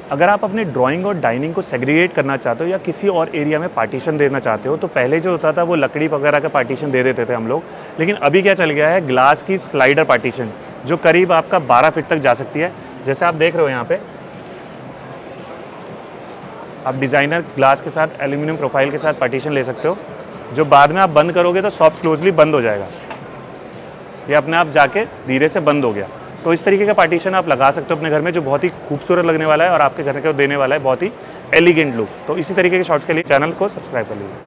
अगर आप अपनी ड्राइंग और डाइनिंग को सेग्रीगेट करना चाहते हो या किसी और एरिया में पार्टीशन देना चाहते हो, तो पहले जो होता था वो लकड़ी वगैरह का पार्टीशन दे देते थे हम लोग, लेकिन अभी क्या चल गया है, ग्लास की स्लाइडर पार्टीशन जो करीब आपका 12 फीट तक जा सकती है। जैसे आप देख रहे हो यहाँ पे, आप डिज़ाइनर ग्लास के साथ एल्यूमिनियम प्रोफाइल के साथ पार्टीशन ले सकते हो, जो बाद में आप बंद करोगे तो सॉफ्ट क्लोजली बंद हो जाएगा। ये अपने आप जाके धीरे से बंद हो गया। तो इस तरीके का पार्टीशन आप लगा सकते हो अपने घर में, जो बहुत ही खूबसूरत लगने वाला है और आपके घर को देने वाला है बहुत ही एलिगेंट लुक। तो इसी तरीके के शॉट्स के लिए चैनल को सब्सक्राइब कर लीजिए।